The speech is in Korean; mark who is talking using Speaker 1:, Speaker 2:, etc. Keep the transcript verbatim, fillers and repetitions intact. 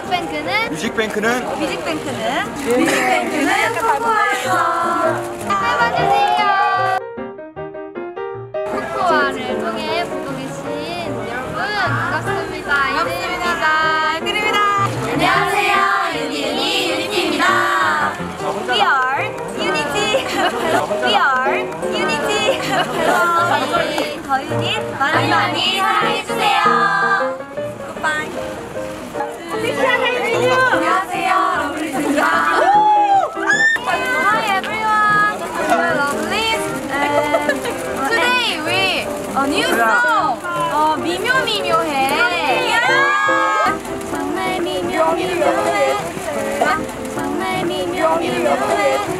Speaker 1: 뮤직뱅크는
Speaker 2: 뮤직뱅크는
Speaker 1: 뮤직뱅크는 뮤직뱅크는 코코아에서 해봐주세요. 코코아를 통해 보고 계신 여러분 반갑습니다. 반갑습니다. 아이들입니다. 안녕하세요. 유니 유니티입니다. We are 유니티. We are 유니티. 저희 더 유닛 많이 많이 사랑해주세요. 굿바이. 안녕하세요, 러블리즈입니다. Hi everyone, this is KOCOWA and today we a new song. 어, 미묘 미묘해. 정말 미묘 미묘해. 정말 미묘 미묘해.